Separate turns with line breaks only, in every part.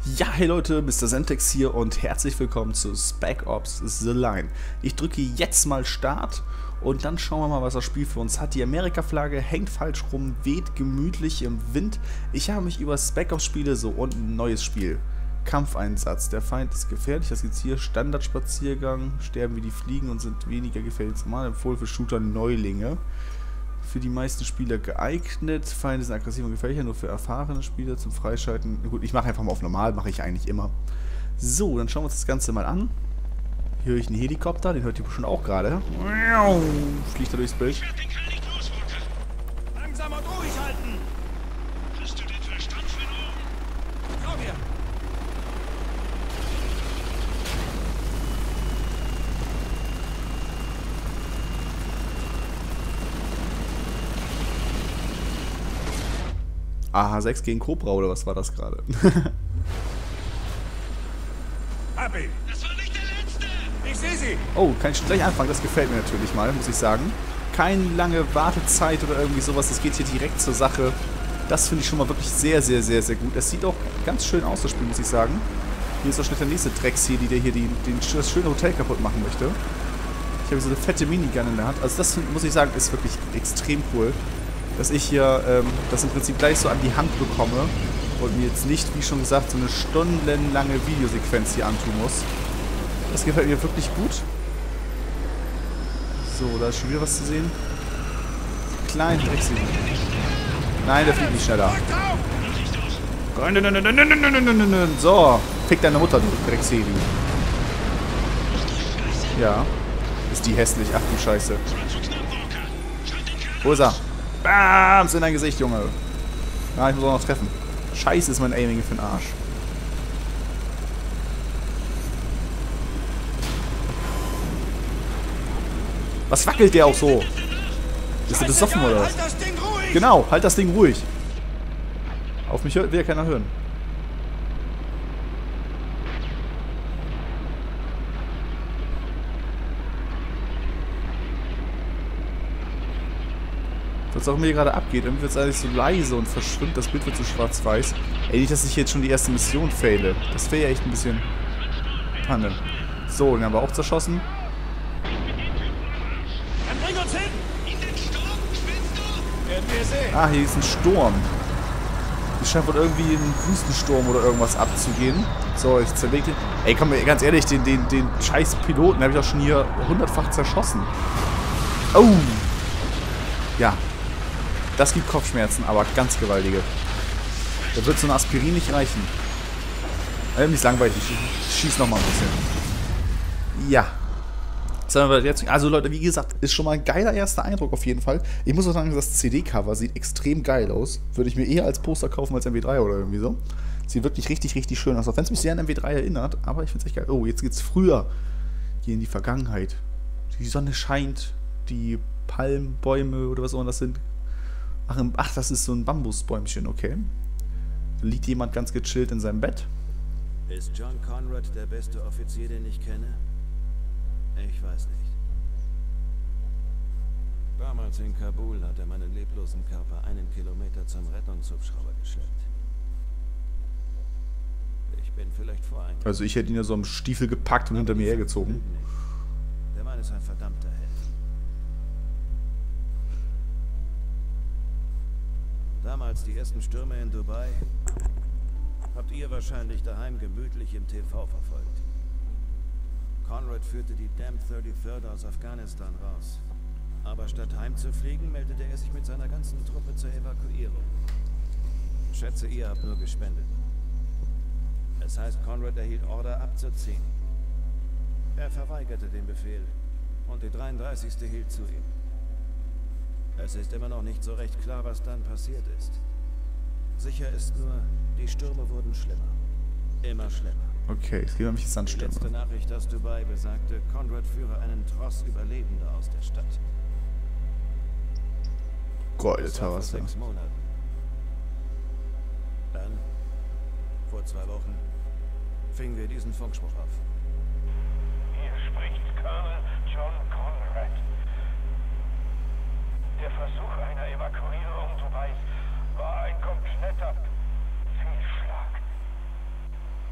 Ja, hey Leute, Mr. Sentex hier und herzlich willkommen zu Spec Ops The Line. Ich drücke jetzt mal Start und dann schauen wir mal, was das Spiel für uns hat. Die Amerika-Flagge hängt falsch rum, weht gemütlich im Wind. Ich habe mich über Spec Ops Spiele so und ein neues Spiel. Kampfeinsatz, der Feind ist gefährlich, das gibt's hier. Standardspaziergang, sterben wie die Fliegen und sind weniger gefährlich als normal. Empfohlen für Shooter Neulinge. Für die meisten Spieler geeignet. Feinde sind aggressiv und gefährlicher, nur für erfahrene Spieler zum Freischalten. Gut, ich mache einfach mal auf normal, mache ich eigentlich immer. So, dann schauen wir uns das Ganze mal an. Hier höre ich einen Helikopter, den hört ihr bestimmt auch gerade. Fliegt er durchs Bild.
Ich werde den Kerl nicht los, Walker.
Langsam und ruhig halten!
Hast du den Verstand verloren?
Schau mir!
AH6 gegen Cobra oder was war das gerade?
Hab ihn!
Das war nicht der letzte!
Ich sehe sie!
Oh, kann ich gleich anfangen? Das gefällt mir natürlich mal, muss ich sagen. Keine lange Wartezeit oder irgendwie sowas, das geht hier direkt zur Sache. Das finde ich schon mal wirklich sehr, sehr, sehr, sehr gut. Es sieht auch ganz schön aus, das Spiel, muss ich sagen. Hier ist auch schon der nächste Drecks hier, der hier das schöne Hotel kaputt machen möchte. Ich habe so eine fette Minigun in der Hand. Also das, muss ich sagen, ist wirklich extrem cool. Dass ich hier das im Prinzip gleich so an die Hand bekomme und mir jetzt nicht, wie schon gesagt, so eine stundenlange Videosequenz hier antun muss. Das gefällt mir wirklich gut. So, da ist schon wieder was zu sehen. Klein Drecksig. Nein, der fliegt nicht schneller. So, fick deine Mutter, du Drecksedi. Ja. Ist die hässlich, ach du Scheiße. Wo ist er? Bams in dein Gesicht, Junge. Ja, ich muss auch noch treffen. Scheiße ist mein Aiming für den Arsch. Was wackelt der auch so? Ist der besoffen oder was?
Halt das Ding ruhig!
Genau, halt das Ding ruhig. Auf mich will ja keiner hören. Was auch immer hier gerade abgeht. Irgendwie wird es eigentlich so leise und verschwimmt. Das Bild wird so schwarz-weiß. Ey, nicht, dass ich jetzt schon die erste Mission faile. Das wäre ja echt ein bisschen Panne. So, den haben wir auch zerschossen.
Dann bring uns hin!
In den Sturm, spinnst du?
Werden wir sehen!
Ah, hier ist ein Sturm. Hier scheint wohl irgendwie ein Wüstensturm oder irgendwas abzugehen. So, ich zerleg den. Ey, komm, ganz ehrlich, den scheiß Piloten habe ich auch schon hier 100-fach zerschossen. Oh! Ja. Das gibt Kopfschmerzen, aber ganz gewaltige. Da wird so ein Aspirin nicht reichen. Nicht langweilig, ich schieß noch mal ein bisschen. Ja. Also Leute, wie gesagt, ist schon mal ein geiler erster Eindruck auf jeden Fall. Ich muss auch sagen, das CD-Cover sieht extrem geil aus. Würde ich mir eher als Poster kaufen als MW3 oder irgendwie so. Sieht wirklich richtig, richtig schön aus. Auch wenn es mich sehr an MW3 erinnert, aber ich finde es echt geil. Oh, jetzt geht's früher. Hier in die Vergangenheit. Die Sonne scheint, die Palmbäume oder was auch immer das sind. Ach, das ist so ein Bambusbäumchen, okay. Da liegt jemand ganz gechillt in seinem Bett.
Ist John Conrad der beste Offizier, den ich kenne? Ich weiß nicht. Damals in Kabul hat er meinen leblosen Körper 1 Kilometer zum Rettungshubschrauber geschleppt. Ich bin vielleicht voreingenommen.
Also ich hätte ihn ja so am Stiefel gepackt und hinter mir hergezogen.
Der Mann ist ein verdammter Held. Damals die ersten Stürme in Dubai habt ihr wahrscheinlich daheim gemütlich im TV verfolgt. Conrad führte die Damn 33rd aus Afghanistan raus. Aber statt heimzufliegen, meldete er sich mit seiner ganzen Truppe zur Evakuierung. Schätze, ihr habt nur gespendet. Es heißt, Conrad erhielt Order abzuziehen. Er verweigerte den Befehl und die 33. hielt zu ihm. Es ist immer noch nicht so recht klar, was dann passiert ist. Sicher ist nur, die Stürme wurden schlimmer. Immer schlimmer.
Okay, es geht um mich
Die
Sandstürme.
letzte Nachricht aus Dubai besagte, Conrad führe einen Tross Überlebender aus der Stadt.
Geile
Das war vor
Terrasse.
6 Monaten. Dann, vor 2 Wochen, fingen wir diesen Funkspruch auf.
Hier spricht Colonel John Conrad. Der Versuch einer Evakuierung Dubais war ein kompletter Fehlschlag.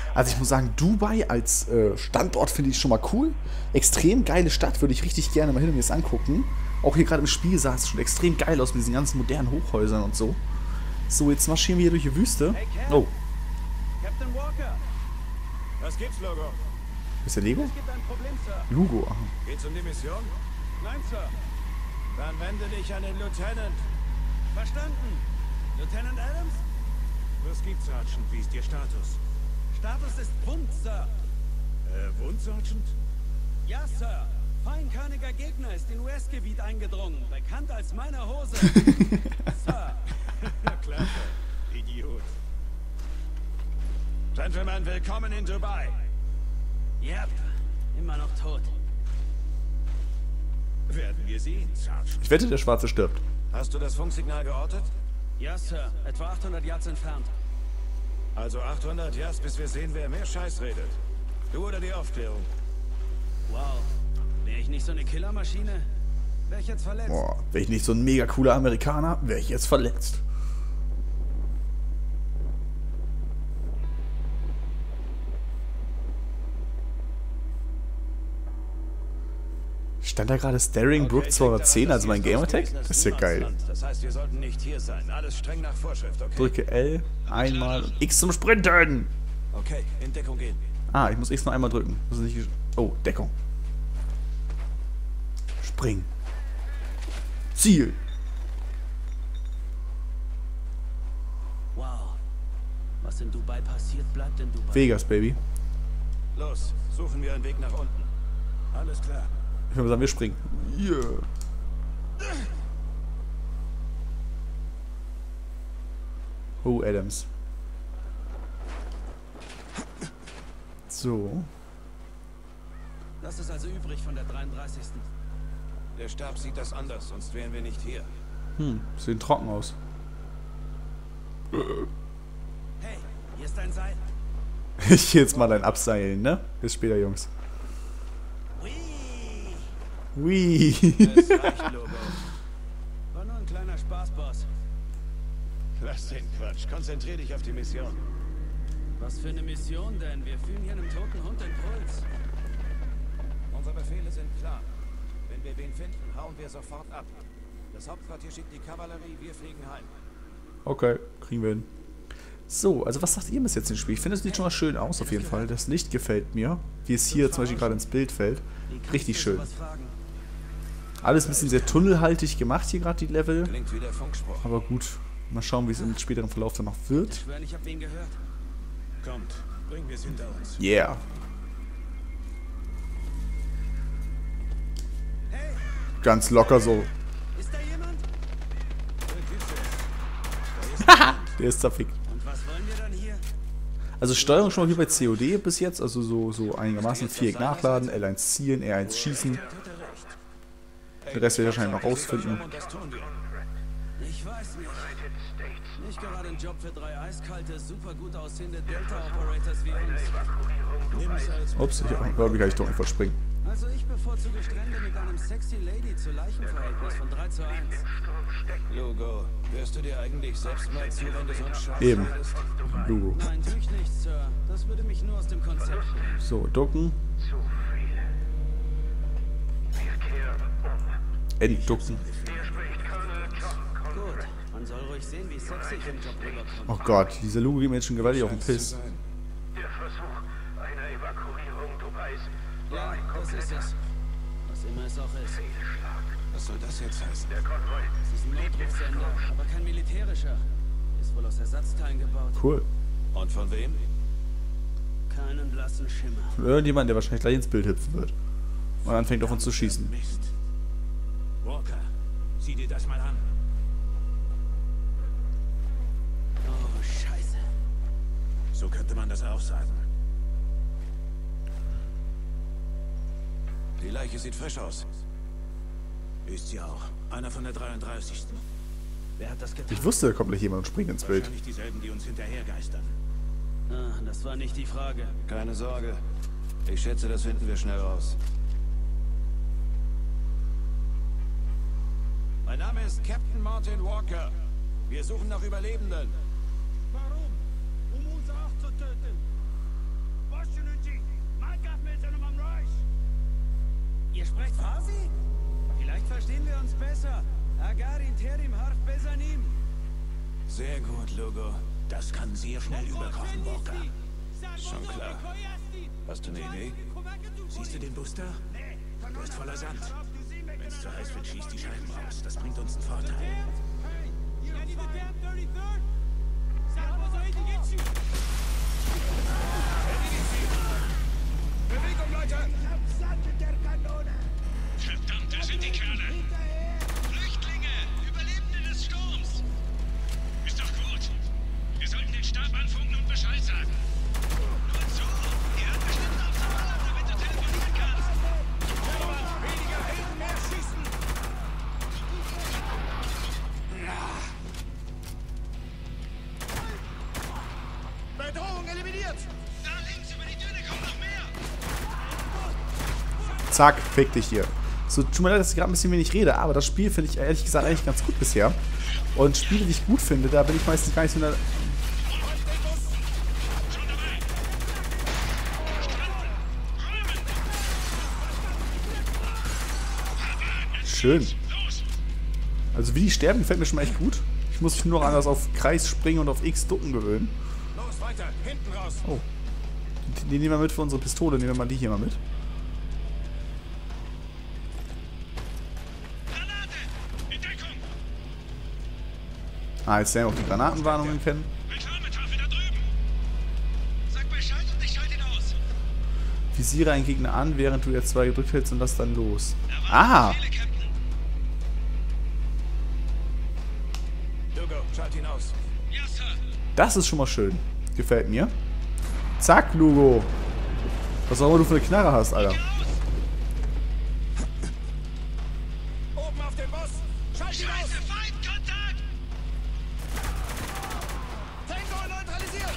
Also ich muss sagen, Dubai als Standort finde ich schon mal cool. Extrem geile Stadt, würde ich richtig gerne mal hin und mir das angucken. Auch hier gerade im Spiel sah es schon extrem geil aus mit diesen ganzen modernen Hochhäusern und so. So, jetzt marschieren wir hier durch die Wüste. Oh,
Captain Walker! Was gibt's, Logo?
ist der Lego?
Es gibt ein Problem, Sir.
Lugo, aha.
Geht's um die Mission? Nein, Sir. Dann wende dich an den Lieutenant. Verstanden. Lieutenant Adams?
Was gibt's, Sergeant? Wie ist Ihr Status?
Status ist Wund, Sir.
Wund, Sergeant?
Ja, Sir. Feinkörniger Gegner ist in US-Gebiet eingedrungen. Bekannt als meine Hose. Sir.
Klar, Idiot. Gentlemen, willkommen in Dubai.
Yep. Immer noch tot.
Werden wir sehen, Sergeant.
Ich wette, der Schwarze stirbt.
Hast du das Funksignal geortet? Ja, Sir. Etwa 800 Yards entfernt.
Also 800 Yards, bis wir sehen, wer mehr Scheiß redet. Du oder die Aufklärung?
Wow. Wäre ich nicht so eine Killermaschine, wäre ich jetzt verletzt.
Boah, wäre ich nicht so ein mega cooler Amerikaner, wäre ich jetzt verletzt. Stand da gerade Staring Brook 210 als mein Gamertag? Das ist ja geil.
Das heißt, wir sollten nicht hier sein. Alles streng nach Vorschrift, okay?
Drücke L einmal und X zum Sprinten.
Okay, in Deckung gehen.
Ah, ich muss X noch einmal drücken. Muss nicht oh, Deckung. Spring. Ziel.
Wow. Was in Dubai passiert, bleibt in Dubai.
Vegas, Baby.
Los, suchen wir einen Weg nach unten. Alles klar.
Ich würde sagen, wir springen. Yeah. Oh, Adams. So.
Das ist also übrig von der 33.
Der Stab sieht das anders, sonst wären wir nicht hier.
Sieht trocken aus.
Hey, hier ist ein Seil.
Ich geh jetzt mal ein Abseilen, ne? Bis später, Jungs.
Whee!
Hui.
Es reicht, Logo. War nur ein kleiner Spaß, Boss.
Lass den Quatsch. Konzentrier dich auf die Mission.
Was für eine Mission denn? Wir fühlen hier einem toten Hund den Puls.
Unsere Befehle sind klar. Wenn wir wen finden, hauen wir sofort ab. Das Hauptquartier schickt die Kavallerie, wir fliegen heim.
Okay, kriegen wir hin. So, also was sagt ihr bis jetzt im Spiel? Ich finde, es sieht schon mal schön aus auf jeden Fall. Das Licht gefällt mir. Wie es hier zum Beispiel gerade ins Bild fällt. Richtig schön. Alles ein bisschen sehr tunnelhaltig gemacht hier gerade, die Level.
Klingt wie der Funkspruch.
Aber gut, mal schauen, wie es im späteren Verlauf dann noch wird.
Ich schwöre, ich hab wen gehört.
Kommt, bringen wir es hinter uns.
Yeah.
Hey,
Ganz locker so.
ist da jemand?
Der ist zerfickt.
Und was wollen wir dann hier?
Also Steuerung schon mal wie bei COD bis jetzt. Also so einigermaßen Viereck nachladen, L1 zielen, R1 schießen. Der Rest werde ich wahrscheinlich noch rausfinden.
Und das tun wir.
Ich weiß nicht. Nicht gerade ein Job für 3 eiskalte, super gut aussehende Delta-Operators wie uns.
Nimm es als
Ups, ich glaube, ich kann ich doch einfach springen.
Also ich bevorzuge Strände mit einem sexy Lady zu Leichenverhältnis von 3:1.
Logo. Hörst du dir eigentlich selbst mal zu, wenn du so einen Scheiß
Eben.
redest?
Logo.
Nein, tue ich nicht, Sir. Das würde mich nur aus dem Konzept bringen.
So, ducken. Entducken.
Gut, man soll ruhig sehen, wie sexy ich im Job rüberkomme.
Oh Gott, dieser Logo geht mir jetzt schon gewaltig auf den Piss.
Der Versuch einer Evakuierung Dubais
Ja, das ist es. Was immer es auch ist.
Was soll das jetzt heißen?
der Konvoi.
Es ist ein Notrufsender, aber kein militärischer. Ist wohl aus Ersatzteilen gebaut.
Cool.
Und von wem?
Keinen blassen Schimmer.
Von irgendjemand, der wahrscheinlich gleich ins Bild hüpfen wird. Und anfängt auf uns zu schießen.
Mist. Walker, sieh dir das mal an.
Oh, Scheiße.
So könnte man das auch sagen. Die Leiche sieht frisch aus. Ist sie auch. Einer von der 33.
Wer hat das getan?
Ich wusste, da kommt gleich jemand und springt ins Bild.
Wahrscheinlich dieselben, die uns hinterhergeistern.
Ah, das war nicht die Frage.
Keine Sorge. Ich schätze, das finden wir schnell raus. Mein Name ist Captain Martin Walker. Wir suchen nach Überlebenden.
Warum? Um uns auch zu töten.
Ihr sprecht Farsi? Vielleicht verstehen wir uns besser. Agarin Terim Harf Besanim.
Sehr gut, Lugo.
Das kann sehr schnell überkochen, Walker.
Schon klar. Hast du eine Idee?
Siehst du den Booster? Der ist voller Sand. Wenn es zu heiß wird, schießt die Scheiben raus. Das bringt uns einen Vorteil.
Bewegung, Leute! Verdammt, da sind die Kerle! Flüchtlinge! Überlebende des Sturms! Ist doch gut. Wir sollten den Stab anfunken und Bescheid sagen. Nur zu! Ihr habt bestimmt auf dem Alarm, damit du telefonieren kannst!
Weniger Helden, mehr schießen! Bedrohung eliminiert!
Da links über die Düne kommt noch mehr!
Zack, fick dich hier. So, tut mir leid, dass ich gerade ein bisschen wenig rede, aber das Spiel finde ich ehrlich gesagt eigentlich ganz gut bisher. Und Spiele, die ich gut finde, da bin ich meistens gar nicht so in der... Schön. Also wie die sterben, gefällt mir schon mal echt gut. Ich muss mich nur noch anders auf Kreis springen und auf X ducken gewöhnen.
Los, weiter! Hinten raus!
Oh. Die nehmen wir mit für unsere Pistole. Nehmen wir mal die hier mal mit.
Granate! In Deckung!
Ah, jetzt lernen wir auch die Granatenwarnungen kennen.
Reklametafel da drüben! Sag Bescheid und ich schalte ihn aus!
Visiere einen Gegner an, während du jetzt 2 gedrückt hältst und lass dann los.
Erwarten
Ah!
Befehle, Captain.
Lugo, schalt ihn aus.
Ja, Sir!
Das ist schon mal schön. Gefällt mir. Zack, Lugo. Was auch immer du für eine Knarre hast, Alter.
Oben auf den Boss! Schalt ihn aus!
Scheiße, Feindkontakt!
Tango neutralisiert!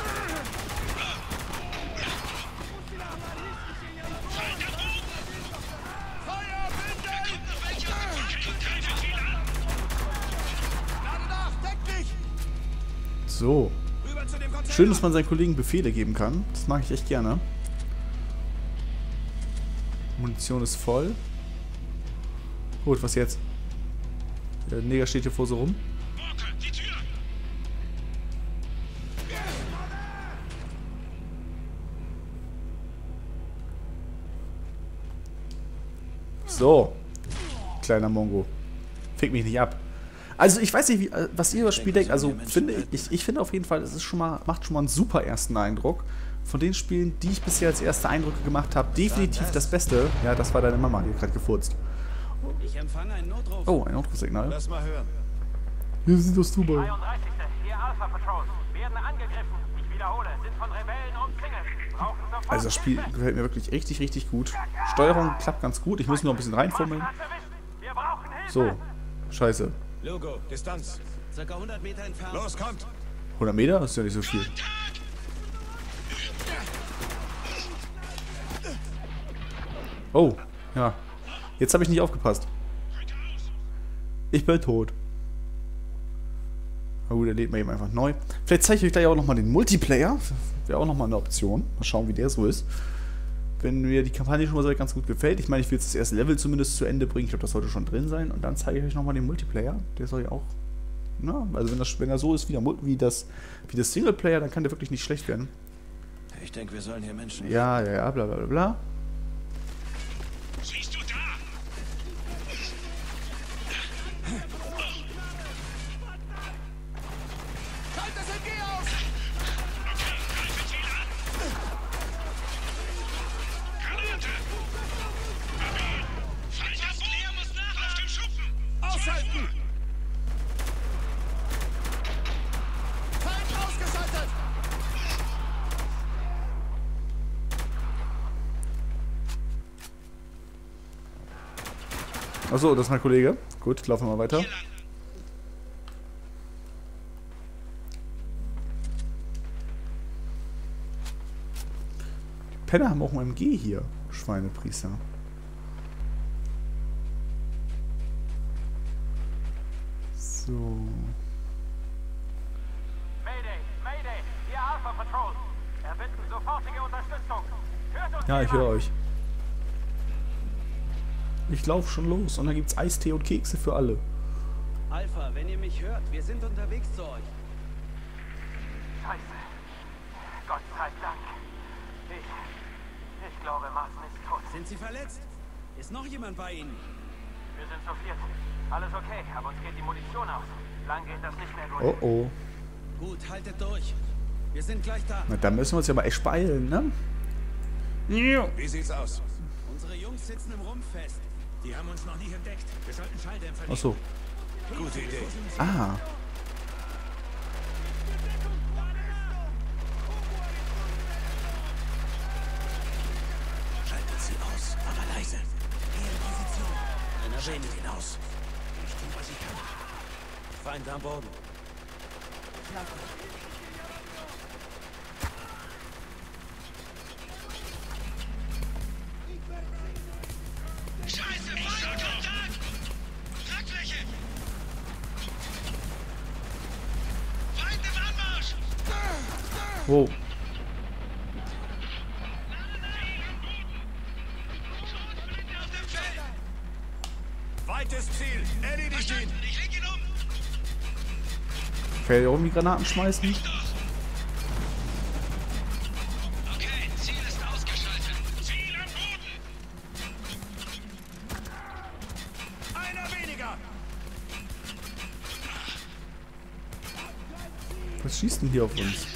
Feind am Boden!
Feuer, binden!
Kommt noch welche aus dem Bunker und greifen viel an!
Lade nach! Deck dich!
So.
Rüber zu dem Container!
Schön, dass man seinen Kollegen Befehle geben kann. Das mag ich echt gerne. Munition ist voll. Gut, was jetzt? Der Neger steht hier vor so rum.
Walker, die Tür!
So. Kleiner Mongo. Fick mich nicht ab. Also ich weiß nicht, wie, was ihr über das Spiel denkt. Also ich finde auf jeden Fall, es ist schon mal, macht schon mal einen super ersten Eindruck. Von den Spielen, die ich bisher als erste Eindrücke gemacht habe, definitiv das Beste. Ja, das war deine Mama, die hat gerade gefurzt.
Ich empfange einen Notruf.
Oh, ein Notrufsignal.
Lass mal hören.
Hier sind das Dubai.
33. Hier Alpha Patrol. Werden angegriffen. Ich wiederhole, sind von Rebellen umzingelt. Brauchen sofort
Also das Spiel gefällt mir wirklich richtig, richtig gut. Steuerung klappt ganz gut. Ich muss nur ein bisschen reinfummeln.
Wir brauchen Hilfe.
So. Scheiße.
Lugo, Distanz. Circa 100 Meter entfernt.
Los, kommt!
100 Meter? Das ist ja nicht so viel. Oh, ja. Jetzt habe ich nicht aufgepasst. Ich bin tot. Na gut, er lädt mal eben einfach neu. Vielleicht zeige ich euch gleich auch nochmal den Multiplayer. Wäre auch nochmal eine Option. Mal schauen, wie der so ist. Wenn mir die Kampagne schon mal so ganz gut gefällt. Ich meine, ich will jetzt das erste Level zumindest zu Ende bringen. Ich glaube, das sollte schon drin sein. Und dann zeige ich euch nochmal den Multiplayer. Der soll ja auch... Na, also wenn er so ist wie das Singleplayer, dann kann der wirklich nicht schlecht werden.
Ich denke, wir sollen hier Menschen...
Ja, bla bla bla bla.
Siehst du da?
Halt das MG aus!
Okay, greifen Ziel an! Granate! Mobil! Feind am Boden! Er muss nach auf dem Schuppen!
Ausschalten! Feind ausgeschaltet!
Achso, das ist mein Kollege. Gut, laufen wir mal weiter. Die Penner haben auch ein MG hier. Schweinepriester. So.
Mayday, Mayday. Hier Alpha Patrol. Wir bitten sofortige Unterstützung. Hört uns
Ja, ich höre
jemand?
euch. Ich laufe schon los und dann gibt's Eistee und Kekse für alle.
Alpha, wenn ihr mich hört, wir sind unterwegs zu euch.
Scheiße. Gott sei Dank. Ich glaube, Martin ist tot.
Sind Sie verletzt? Ist noch jemand bei Ihnen?
Wir sind zu viert. Alles okay, aber uns geht die Munition aus. Lang geht das nicht mehr durch.
Oh oh.
Gut, haltet durch. Wir sind gleich da.
Na, da müssen wir uns ja mal echt beeilen, ne?
Wie sieht's aus?
Unsere Jungs sitzen im Rumpf fest.
Die haben uns noch nicht entdeckt. Wir sollten Schalldämpfer
Ach so.
Gute Idee.
Ah.
Schaltet sie aus, aber leise. Geh in Position. Schaltet ihn aus. Ich tue, was ich kann.
Feind am Boden.
Scheiße, Feindkontakt! Tragfläche! Feind im Anmarsch!
Wow.
Auf dem Feld!
Weites Ziel. Erledigt ihn.
Verstanden, ich leg ihn um!
Kann ich auch irgendwie Granaten schmeißen?
Okay, Ziel ist ausgeschaltet. Ziel am Boden!
Einer weniger.
Was schießt denn hier auf uns?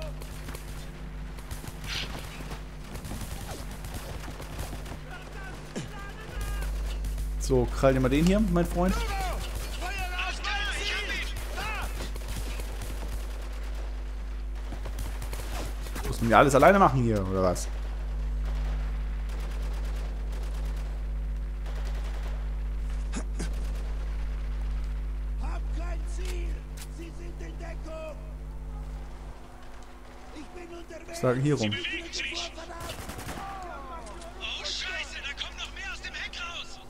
So, krall dir mal den hier, mein Freund.
Auf da, ich hab ihn!
Muss man ja alles alleine machen hier, oder was?
Hab kein Ziel! Sie sind in Deckung! Ich bin unterwegs!
Sagen hier rum.
Bewegt sich! Oh, Scheiße, da kommt noch mehr aus dem Heck raus!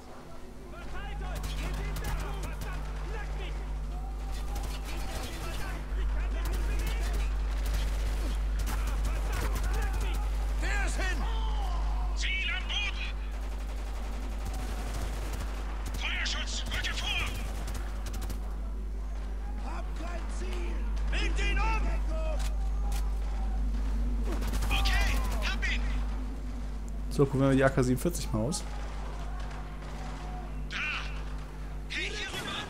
Der ist hin.
Ziel am Boden! Feuerschutz, rücke vor!
Hab kein Ziel!
Legt ihn um.
Deckung!
Okay, hab ihn!
So, probieren wir die AK-47 mal aus.
Da! Hey, hier rüber!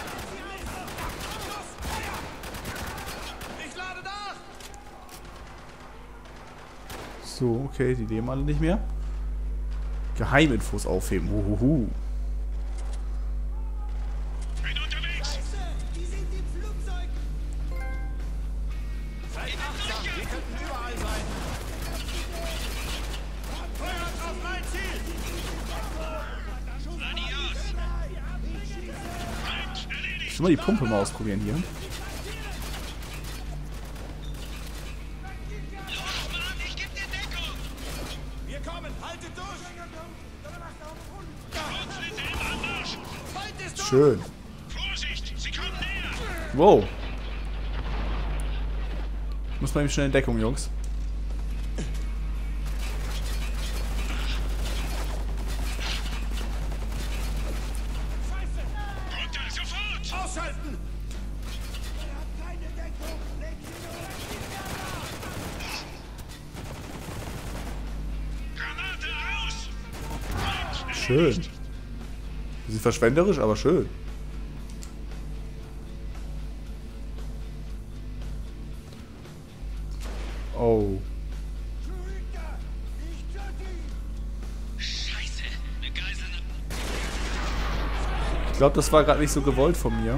Ich lade nach.
So, okay, die leben alle nicht mehr. Geheiminfos aufheben. Uhuhu.
Bin unterwegs!
Die sind im Flugzeug!
Seid achtsam. Wir könnten überall sein. Feuert auf mein Ziel.
Adios! Feind erledigt!
Ich will mal die Pumpe mal ausprobieren hier.
Los, Mann, ich geb dir Deckung!
Wir kommen. Haltet durch.
Kurzwinde im Anmarsch!
Feind ist durch.
Schön.
Vorsicht, sie kommen näher!
Wow. Muss man eben schnell in Deckung, Jungs.
Runter, sofort!
Ausschalten.
Keine Deckung! Leg sie
Granate aus! Feind
Schön. Sie sind verschwenderisch, aber schön. Oh.
Scheiße, eine Geisel.
Ich glaube, das war gerade nicht so gewollt von mir.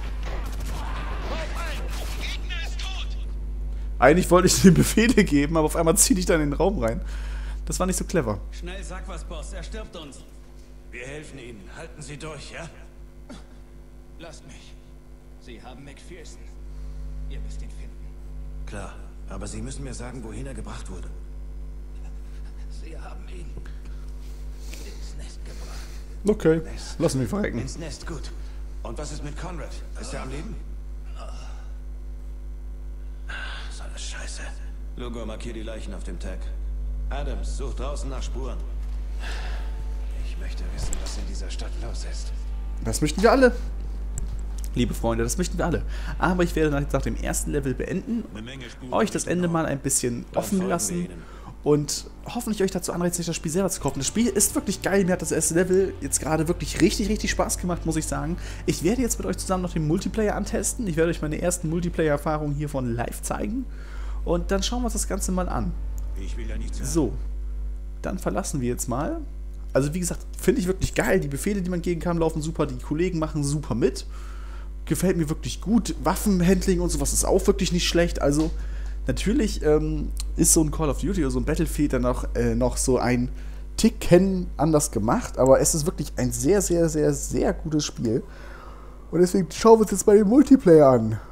Gegner ist tot!
Eigentlich wollte ich den Befehle geben, aber auf einmal ziehe ich dann in den Raum rein. Das war nicht so clever.
Schnell, sag was, Boss. Er stirbt uns.
Wir helfen Ihnen. Halten Sie durch, ja?
Lasst mich. Sie haben McPherson. Ihr müsst ihn finden.
Klar, aber Sie müssen mir sagen, wohin er gebracht wurde.
Sie haben ihn ins Nest gebracht.
Okay, lassen wir verrecken.
Ins Nest, gut. Und was ist mit Conrad? Ist er am Leben?
So eine Scheiße.
Lugo, markier die Leichen auf dem Tag. Adams, such draußen nach Spuren.
Ich möchte wissen, was in dieser Stadt los ist.
Das möchten wir alle. Liebe Freunde, das möchten wir alle. Aber ich werde nach dem ersten Level beenden, euch das Ende mal ein bisschen offen lassen und hoffentlich euch dazu anreizen, das Spiel selber zu kaufen. Das Spiel ist wirklich geil. Mir hat das erste Level jetzt gerade wirklich richtig, richtig Spaß gemacht, muss ich sagen. Ich werde jetzt mit euch zusammen noch den Multiplayer antesten. Ich werde euch meine ersten Multiplayer-Erfahrungen hier von live zeigen. Und dann schauen wir uns das Ganze mal an.
Ich will ja nichts hören.
So, dann verlassen wir jetzt mal. Also wie gesagt, finde ich wirklich geil. Die Befehle, die man geben kann, laufen super. Die Kollegen machen super mit. Gefällt mir wirklich gut. Waffenhandling und sowas ist auch wirklich nicht schlecht. Also natürlich ist so ein Call of Duty oder so ein Battlefield dann noch so ein Ticken anders gemacht. Aber es ist wirklich ein sehr, sehr, sehr, sehr gutes Spiel. Und deswegen schauen wir uns jetzt mal den Multiplayer an.